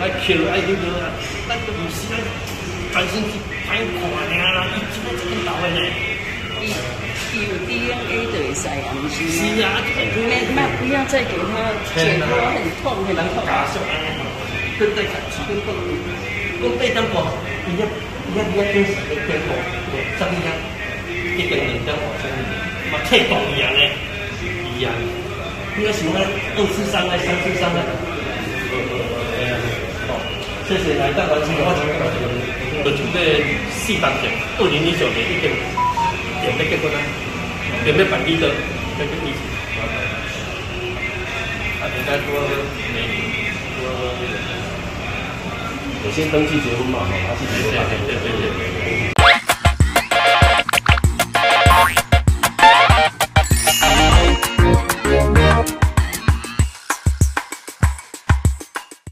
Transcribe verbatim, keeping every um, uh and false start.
爱捡爱丢丢啊，咱都唔是咱专心去歹看尔啦，伊真系一根头的呢。 伊伊有 D N A 就会使啊，唔是吗？ 是啊， 没没不要再给他解剖很痛很痛。 加上安尼吼，跟在看几根棍，讲对点半，伊遐伊遐伊遐电视的电话，十二点，一点两点半钟，嘛太动一样嘞，一样。应该喜欢二次伤害、三次伤害。哦，谢谢来到完成的话，我准备四档点，二零一九年一点点要结婚啦，点要办理的，那个意思。啊，应该多美女，多那个。我先登记结婚嘛，哈，他是结婚嘛，对对对对对。